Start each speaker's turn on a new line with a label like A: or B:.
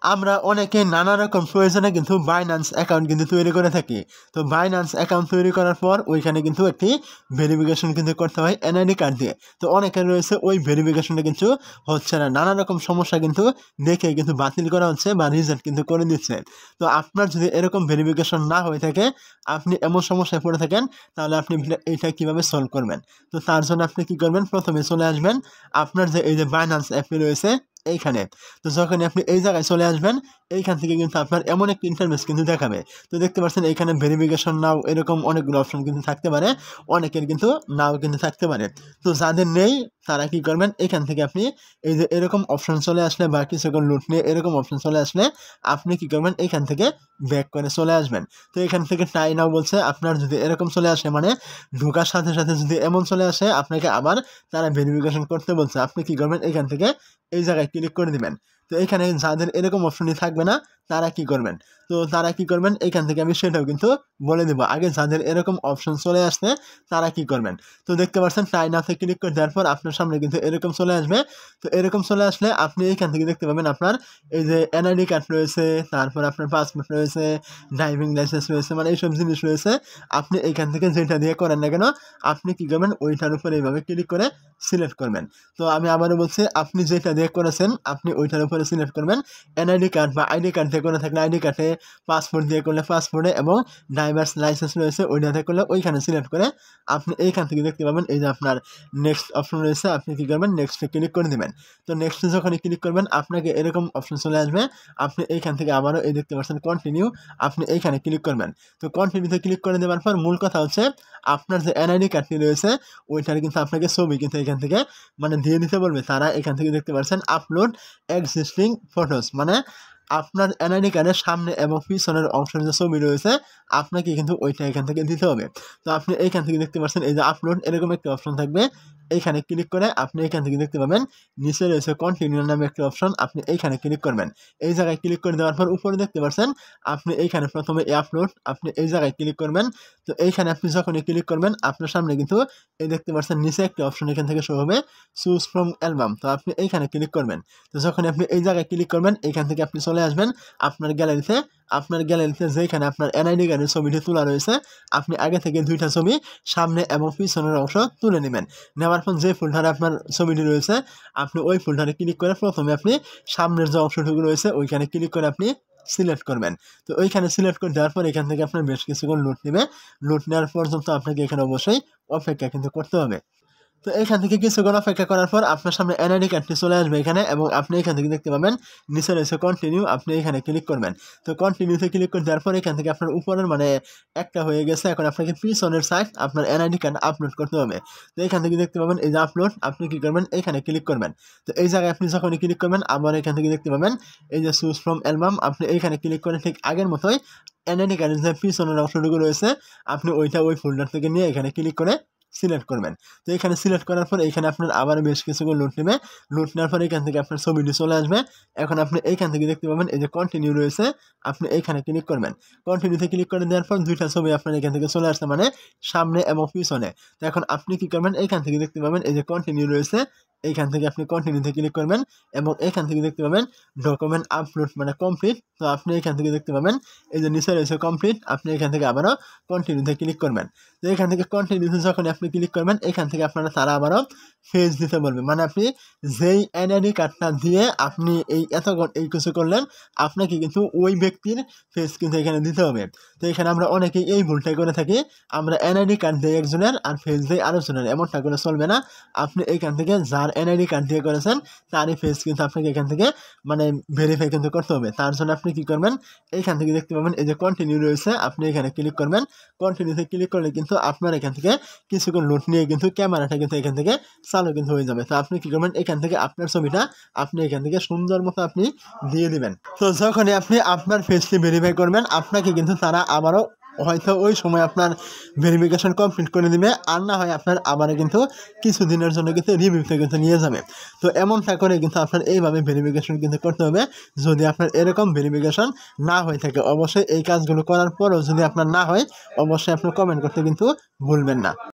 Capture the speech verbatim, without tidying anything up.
A: আমরা অনেকে নানা রকম প্রয়োজনে কিন্তু বাইন্যান্স অ্যাকাউন্ট কিন্তু তৈরি করে থাকি। তো বাইন্যান্স অ্যাকাউন্ট তৈরি করার পর ওইখানে কিন্তু একটি ভেরিফিকেশন কিন্তু করতে হয় এনআইডি কার্ড দিয়ে। তো অনেকের রয়েছে ওই ভেরিফিকেশনটা কিন্তু হচ্ছে না, নানা রকম সমস্যা কিন্তু দেখে কিন্তু বাতিল করা হচ্ছে বা রিজেক্ট কিন্তু করে দিচ্ছে। তো আপনার যদি এরকম ভেরিফিকেশন না হয়ে থাকে, আপনি এমন সমস্যায় পড়ে থাকেন, তাহলে আপনি এইটা কীভাবে সলভ করবেন? তো তার জন্য আপনি কী করবেন, প্রথমে চলে আসবেন আপনার যে এই যে বাইন্যান্স অ্যাপটি রয়েছে এইখানে। তো যখন আপনি এই জায়গায় চলে আসবেন, এইখান থেকে কিন্তু আপনার এমন একটি ইন্টারফেস কিন্তু দেখাবে। তো দেখতে পাচ্ছেন এইখানে ভেরিফিকেশন নাও এরকম অনেকগুলো অপশন কিন্তু থাকতে পারে, অনেকের কিন্তু নাও কিন্তু থাকতে পারে। তো যাদের নেই তারা কি করবেন, এখান থেকে আপনি এই যে এরকম অপশন চলে আসলে বা কিছুক্ষণ লুট নিয়ে এরকম অপশন চলে আসলে আপনি কি করবেন, এইখান থেকে ব্যাক করে চলে আসবেন। তো এখান থেকে ট্রাই নাও বলছে, আপনার যদি এরকম চলে আসে মানে ঢোকার সাথে সাথে যদি এমন চলে আসে আপনাকে আবার তারা ভেরিফিকেশন করতে বলছে, আপনি কি করবেন, এখান থেকে এই জায়গায় ক্লিক করে দিবেন। তো এখানে যাদের এরকম অপশনই থাকবে না তারা কি করবেন, তো তারা কি করবেন এখান থেকে আমি সেটাও কিন্তু বলে দেবো। আগে যাদের এরকম অপশন চলে আসছে তারা কি করবেন, তো দেখতে পাচ্ছেন ট্রাই নাওতে ক্লিক করে দেওয়ার পর আপনার সামনে কিন্তু এরকম চলে আসবে। তো এরকম চলে আসলে আপনি এইখান থেকে দেখতে পাবেন আপনার এই যে এনআইডি কার্ড রয়েছে, তারপর আপনার পাসপোর্ট রয়েছে, ড্রাইভিং লাইসেন্স রয়েছে, মানে এইসব জিনিস রয়েছে। আপনি এইখান থেকে যেটা দিয়ে করেন না কেন আপনি কি করবেন, ওইটার উপর এইভাবে ক্লিক করে সিলেক্ট করবেন। তো আমি আবারও বলছি, আপনি যেটা দিয়ে করেছেন আপনি ওইটার উপরে সিলেক্ট করবেন। এনআইডি কার্ড বা আইডি কার্ড দিয়ে করে থাকলে আইডি কার্ডে, পাসপোর্ট দিয়ে করলে পাসপোর্টে, এবং ড্রাইভার্স লাইসেন্স রয়েছে ওইটাতে করলে ওইখানে সিলেক্ট করে আপনি এইখান থেকে দেখতে পাবেন এই যে আপনার নেক্সট অপশন রয়েছে, আপনি কী করবেন, নেক্সটে ক্লিক করে দেবেন। তো নেক্সটে যখনই ক্লিক করবেন আপনাকে এরকম অপশন চলে আসবে, আপনি এইখান থেকে আবারও এই দেখতে পাচ্ছেন কন্টিনিউ, আপনি এইখানে ক্লিক করবেন। তো কন্টিনিউতে ক্লিক করে দেওয়ার পর মূল কথা হচ্ছে আপনার যে এনআইডি কার্ডটি রয়েছে ওইটার কিন্তু আপনাকে ছবি কিন্তু এখান থেকে মানে দিয়ে দিতে বলবে তারা। এখান থেকে দেখতে পাচ্ছেন আপলোড এক্সিস্টিং ফটোস, মানে আপনার এনআইডি কার্ডের সামনে এবং পিছনের অংশের যে ছবি রয়েছে আপনাকে কিন্তু ওইটা এখান থেকে দিতে হবে। তো আপনি এইখান থেকে দেখতে পাচ্ছেন এই যে আপলোড এরকম একটি অপশন থাকবে, এইখানে ক্লিক করে আপনি এখান থেকে দেখতে পাবেন নিচে রয়েছে কন্টিনিউ নামে একটি অপশন, আপনি এইখানে ক্লিক করবেন। এই জায়গায় ক্লিক করে দেওয়ার পর উপরে দেখতে পাচ্ছেন আপনি এইখানে প্রথমে আপলোড, আপনি এই জায়গায় ক্লিক করবেন। তো এইখানে আপনি যখনই ক্লিক করবেন আপনার সামনে কিন্তু এই দেখতে পাচ্ছেন নিচে একটি অপশন এখান থেকে শো হবে চুজ ফ্রম অ্যালবাম, তো আপনি এইখানে ক্লিক করবেন। তো যখন আপনি এই জায়গায় ক্লিক করবেন এইখান থেকে আপনি চলে আসবেন আপনার গ্যালারিতে। আপনার গ্যালারিতে যেখানে আপনার এনআইডি কার্ডের ছবিটি তোলা রয়েছে আপনি আগে থেকে দুইটা ছবি সামনে এবং পিছনের অংশ তুলে নেবেন। নেওয়ার পর যে ফোল্ডারে আপনার ছবিটি রয়েছে আপনি ওই ফোল্ডারে ক্লিক করে প্রথমে আপনি সামনের যে অংশটুকু রয়েছে ওইখানে ক্লিক করে আপনি সিলেক্ট করবেন। তো ওইখানে সিলেক্ট করে দেওয়ার পর এখান থেকে আপনার বেশ কিছুক্ষণ লুট নেবে, লুট নেওয়ার পর্যন্ত আপনাকে এখানে অবশ্যই অপেক্ষা কিন্তু করতে হবে। তো এখান থেকে কিছুক্ষণ অপেক্ষা করার পর আপনার সামনে এনআইডি কার্ডটি চলে আসবে এখানে, এবং আপনি এখান থেকে দেখতে পাবেন নিচে রয়েছে কন্টিনিউ, আপনি এখানে ক্লিক করবেন। তো কন্টিনিউতে ক্লিক করে দেওয়ার পর এখান থেকে আপনার উপরের মানে একটা হয়ে গেছে, এখন আপনাকে পিছনের সাইড আপনার এনআইডি কার্ড আপলোড করতে হবে। তো এখান থেকে দেখতে পাবেন এই যে আপলোড, আপনি কী করবেন এখানে ক্লিক করবেন। তো এই জায়গায় আপনি যখনই ক্লিক করবেন আবার এখান থেকে দেখতে পাবেন এই যে চুজ ফ্রম অ্যালবাম, আপনি এইখানে ক্লিক করে ঠিক আগের মতোই এনআইডি কার্ডের যে পিছনের অংশটুকু রয়েছে আপনি ওইটা ওই ফোল্ডার থেকে নিয়ে এখানে ক্লিক করে সিলেক্ট করবেন। তো এখানে সিলেক্ট করার পর এখানে আপনার আবার বেশ কিছুক্ষণ লুট নেবে, লুট নেওয়ার পর এখান থেকে আপনার ছবিটি চলে আসবে। এখন আপনি এইখান থেকে দেখতে পাবেন এই যে কন্টিনিউ রয়েছে, আপনি এইখানে ক্লিক করবেন। কন্টিনিউতে ক্লিক করে দেওয়ার পর দুইটা ছবি আপনার এখান থেকে চলে আসছে, মানে সামনে এবং পিছনে। তো এখন আপনি কি করবেন, এইখান থেকে দেখতে পাবেন এই যে কন্টিনিউ রয়েছে, এইখান থেকে আপনি কন্টিনিউতে ক্লিক করবেন এবং এখান থেকে দেখতে পাবেন ডকুমেন্ট আপলোড মানে কমপ্লিট। তো আপনি এখান থেকে দেখতে পাবেন এই যে নিচে রয়েছে কমপ্লিট, আপনি এখান থেকে আবারও কন্টিনিউতে ক্লিক করবেন। তো এখান থেকে কন্টিনিউতে যখন আপনি ক্লিক করবেন এখান থেকে আপনারা তারা আবারও ফেজ দিতে বলবে, মানে আপনি যেই এনআইডি কার্ডটা দিয়ে আপনি এই এত এই কিছু করলেন আপনাকে কিন্তু ওই ব্যক্তির ফেজ কিন্তু এখানে দিতে হবে। তো এখানে আমরা অনেকেই এই ভুলটাই করে থাকি, আমরা এনআইডি কার্ড দিই একজনের আর ফেজ দিই আরেকজনের, এমনটা করে চলবে না। আপনি এইখান থেকে যার এনআইডি কার্ড দিয়ে করেছেন তারই ফেজ কিন্তু আপনাকে এখান থেকে মানে ভেরিফাই কিন্তু করতে হবে। তার জন্য আপনি কি করবেন, এইখান থেকে দেখতে পাবেন এই যে কন্টিনিউ রয়েছে, আপনি এখানে ক্লিক করবেন। কন্টিনিউতে ক্লিক করলে কিন্তু আপনার এখান থেকে কিছুক্ষণ লুট নিয়ে কিন্তু ক্যামেরাটা কিন্তু এখান থেকে চালু কিন্তু হয়ে যাবে। তো আপনি কি করবেন, এখান থেকে আপনার ছবিটা আপনি এখান থেকে সুন্দর মতো আপনি দিয়ে দিবেন। তো যখনই আপনি আপনার ফেসটি ভেরিফাই করবেন আপনাকে কিন্তু তারা আবারও হয়তো ওই সময় আপনার ভেরিফিকেশন কমপ্লিট করে দিবে, আর না হয় আপনার আবার কিন্তু কিছুদিনের জন্য কিন্তু রিভিউতে কিন্তু নিয়ে যাবে। তো এমনটা করে কিন্তু আপনার এইভাবে ভেরিফিকেশন কিন্তু করতে হবে। যদি আপনার এরকম ভেরিফিকেশন না হয়ে থাকে অবশ্যই এই কাজগুলো করার পরও যদি আপনার না হয় অবশ্যই আপনি কমেন্ট করতে কিন্তু ভুলবেন না।